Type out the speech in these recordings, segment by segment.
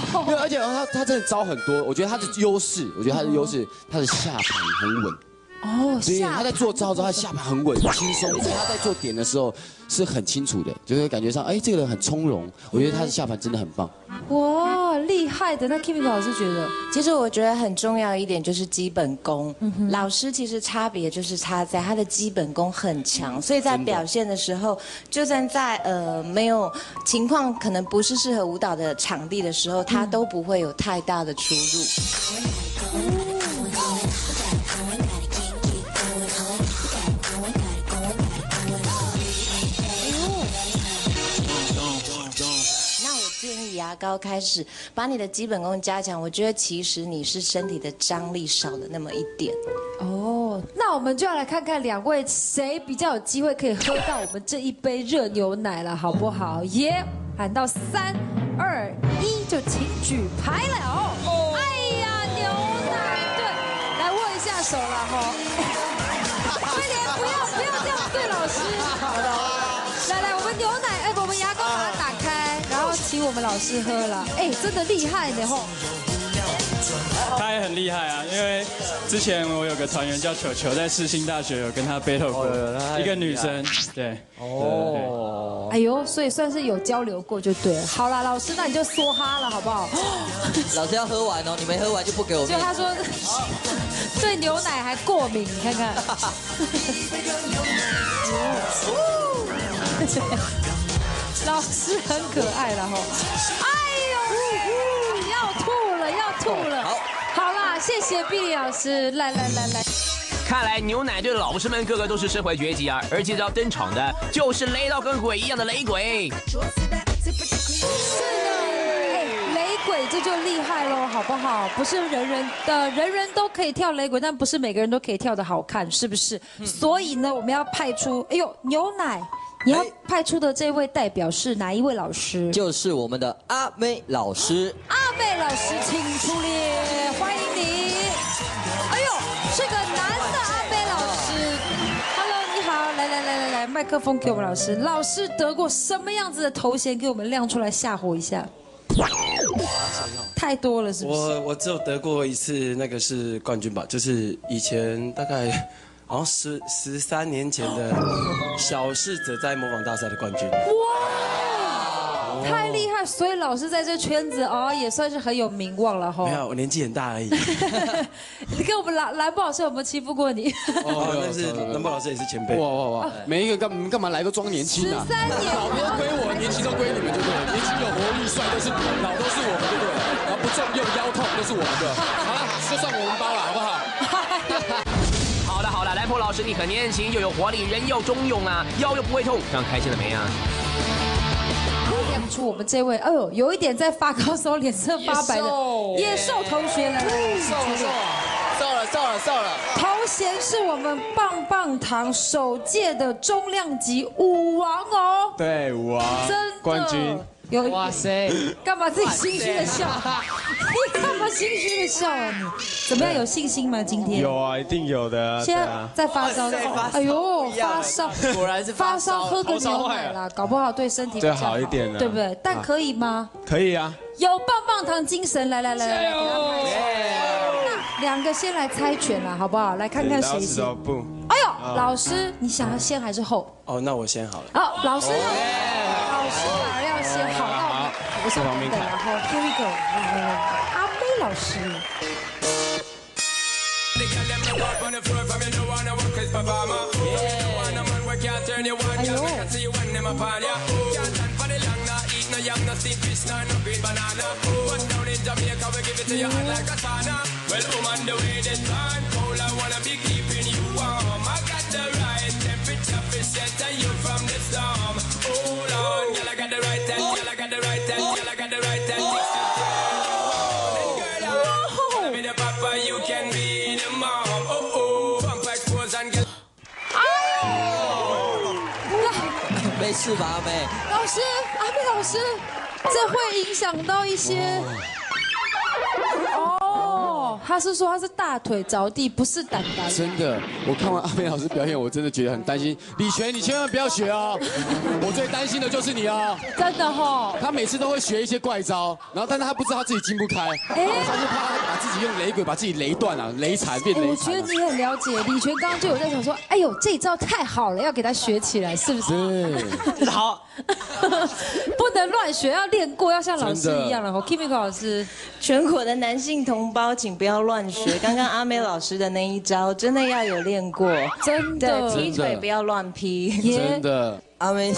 没有，而且他真的招很多，我觉得他的优势，他的下盘很稳。 哦， 对，他在做招之后，他下盘很稳，轻松，而且他在做点的时候是很清楚的，就是感觉上，哎，这个人很从容。我觉得他的下盘真的很棒。 哇，厉害的！那 Kimiko 老师觉得， 其实我觉得很重要一点就是基本功。老师其实差别就是差在他的基本功很强，所以在表现的时候，就算在没有情况可能不是适合舞蹈的场地的时候，他都不会有太大的出入。建议牙膏开始把你的基本功加强，我觉得其实你是身体的张力少了那么一点。 哦，那我们就要来看看两位谁比较有机会可以喝到我们这一杯热牛奶了，好不好？耶！喊到3、2、1，就请举牌了。哎呀，牛奶对，来握一下手了哈。威廉，不要这样对老师。来，我们牛奶，我们牙膏把它打开，然后请我们老师喝了。哎，真的厉害呢吼。 他也很厉害啊，因为之前我有个团员叫球球，在世新大学有跟他 battle 过，一个女生，对。 哦。哎呦，所以算是有交流过就对了。好啦，老师，那你就梭哈了好不好？ 老师要喝完哦，你没喝完就不给我面子。 就他说对牛奶还过敏，你看看。老师很可爱了哈。哎呦，要吐了。好啦，谢谢碧丽老师，来。 看来牛奶队的老师们个个都是身怀绝技啊！而接着要登场的就是雷到跟鬼一样的雷鬼。 是的，雷鬼这就厉害喽，好不好？不是人人都可以跳雷鬼，但不是每个人都可以跳得好看，是不是？所以呢，我们要派出，哎呦，牛奶。你要派出的这位代表是哪一位老师？ 就是我们的阿妹老师。 阿妹老师，请出列，欢迎你。哎呦，是个男的阿妹老师。Hello， 你好，来，麦克风给我们老师。老师得过什么样子的头衔？给我们亮出来吓唬一下。太多了，是不是？ 我只有得过一次，那个是冠军吧，就是以前大概。好像13年前的小侍者在模仿大赛的冠军。 哇，太厉害！所以老师在这圈子也算是很有名望了哈。 没有，我年纪很大而已。 你跟我们蓝波老师有没有欺负过你？ 但是蓝波老师也是前辈。 哇！每一个干嘛来都装年轻啊 ？13年， 老都归我，年轻都归你们，对不对？年轻有活力，帅都是老都是我们，对不对？然后不重又腰痛都是我们的。好了，就算我们包了，好不好？ 好了，兰波老师你很年轻又有活力，人又中用啊，腰又不会痛，这样开心了没啊？ 亮出我们这位，哎呦，有一点在发高烧、脸色发白的野兽同学来， 瘦了。 头衔是我们棒棒糖首届的重量级舞王哦。 对，舞王， 真的冠军。 哇塞！干嘛自己心虚的笑？你干嘛心虚的笑啊？你怎么样？有信心吗？今天有啊，一定有的。 现在在发烧，哎呦，发烧， 果然是发烧，喝个牛奶啦，搞不好对身体比较好一点的， 对不对？但可以吗？ 可以啊。 有棒棒糖精神，来，两个先来猜拳了，好不好？来看看谁先。哎呦，老师，你想要先还是后？ 哦，那我先好了。 好，老师反而要先好，那我先旁边看，然后 here we go， 阿妹老师。 没事吧，阿妹？ 老师，阿妹老师，这会影响到一些。 有，他是说他是大腿着地，不是胆胆。 真的，我看完阿妹老师表演，我真的觉得很担心。李璇，你千万不要学哦，我最担心的就是你哦。 真的吼， 他每次都会学一些怪招，然后但是他不知道他自己进不开，他就怕他把自己用雷鬼把自己雷断了，雷残变雷残。 我觉得你很了解，李璇刚刚就有在想说，哎呦这一招太好了，要给他学起来，是不是？ 对， 好， 不能乱学，要练过，要像老师一样了。哦 Kimiko 老师， 全国的男性同胞，请不要乱学。刚刚阿美老师的那一招，真的要有练过。 真对， 的， 踢腿不要乱劈。 真的。 阿妹，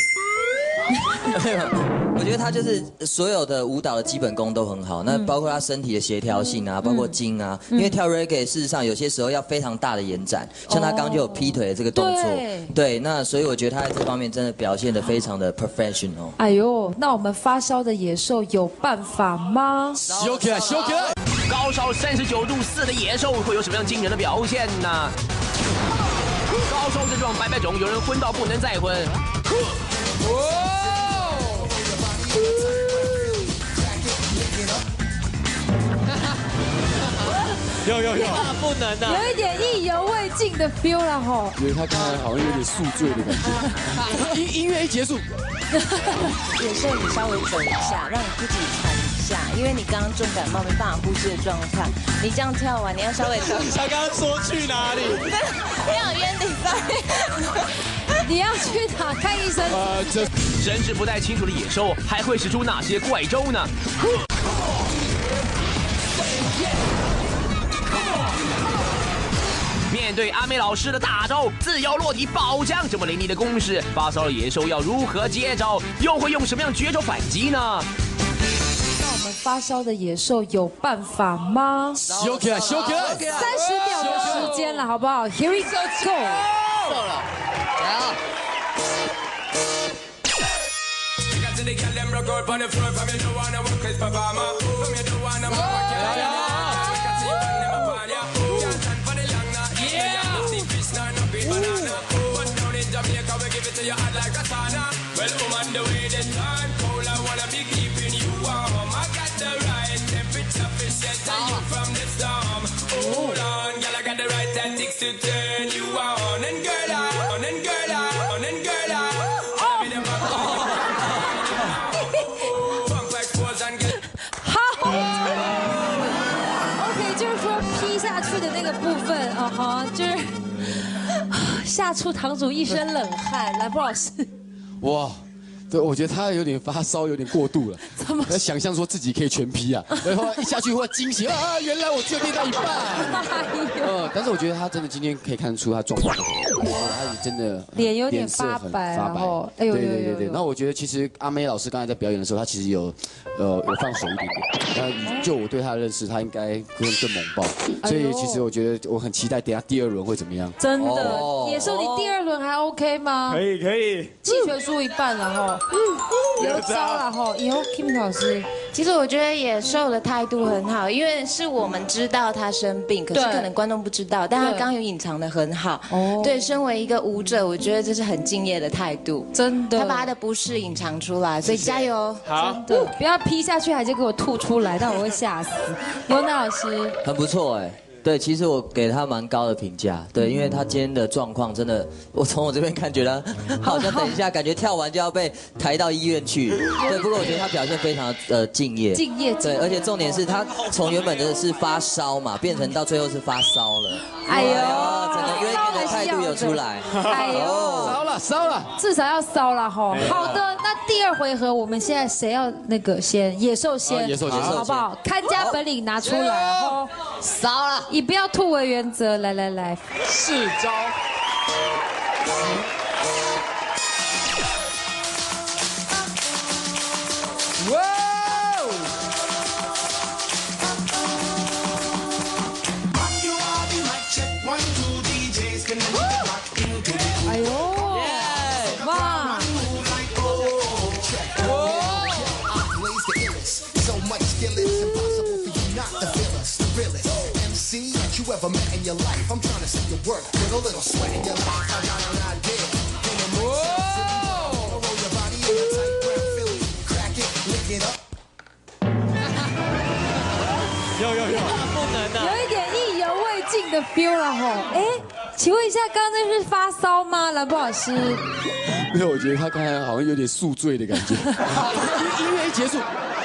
我觉得他就是所有的舞蹈的基本功都很好，那包括他身体的协调性啊，包括筋啊，因为跳 reggae 事实上有些时候要非常大的延展，像他刚刚就有劈腿的这个动作，对，那所以我觉得他在这方面真的表现得非常的 professional。 哎呦，那我们发烧的野兽有办法吗？ 修起来，修起来！ 高烧39度4的野兽会有什么样惊人的表现呢？高烧症状百百种，有人昏到不能再昏。 有， 不能啊！ 有一点意犹未尽的 feel 了吼。 因为他刚才好像有点宿醉的感觉。音乐一结束， 野兽，你稍微走一下，让你自己喘一下，因为你刚刚重感冒没办法呼吸的状态，你这样跳完，你要稍微走一下。 他刚刚说去哪里？ 没有原地在。 你要去哪看医生？ 神志不太清楚的野兽还会使出哪些怪招呢？面对阿美老师的大招，自由落体爆浆这么凌厉的攻势，发烧的野兽要如何接招？又会用什么样绝招反击呢？ 那我们发烧的野兽有办法吗修起来，修起来！ ？30秒的时间了，好不好 ？Here we go！ OK， 就是说劈下去的那个部分，就是吓出堂主一身冷汗。来，波老师， 哇，对，我觉得他有点发烧，有点过度了。 怎么？ 在想象说自己可以全劈啊，然后一下去会惊喜啊，原来我只有练到一半。但是我觉得他真的今天可以看出他状况很好，他也真的脸有点色很发白， 发白。 哎呦， 对。那我觉得其实阿妹老师刚才在表演的时候，他其实有放手一点点。那就我对他的认识，他应该更猛爆。所以其实我觉得我很期待，等下第2轮会怎么样。 真的，野兽，你第2轮还 OK 吗？ 可以。 弃权输一半了哈，有招了哈。以后 Kim 老师， 其实我觉得野兽的态度很好，因为是我们知道他生病，可是可能观众不知道，但他刚刚有隐藏的很好。对，身为一个舞者，我觉得这是很敬业的态度， 真的。 他把他的不适隐藏出来，所以加油。 好， 真的，不要劈下去，还就给我吐出来，但我会吓死。尤娜老师， 很不错哎。对，其实我给他蛮高的评价，对，因为他今天的状况真的，我从我这边看觉得好像等一下感觉跳完就要被抬到医院去。对，不过我觉得他表现非常敬业，对，而且重点是他从原本的是发烧嘛，变成到最后是发烧了。 哎呦， 整个约定的态度有出来。 哎呦， 烧了， 至少要烧了哈。好的，那第2回合我们现在谁要那个先？野兽先， 野兽先， 好不好？看家本领拿出来哈， 烧了。 以不要吐为原则，来， 试招。哇！ 哎呦，哇！ You ever met in your life? I'm trying to see your work with a little sweat in your life. I got an idea. Roll your body in a tight brown Philly. Crack it, lick it up. 有，不能的。 点 feel 了吼。哎，请问一下，刚刚那是发烧吗，兰波老师？ 没有，我觉得他刚才好像有点宿醉的感觉。音乐一结束，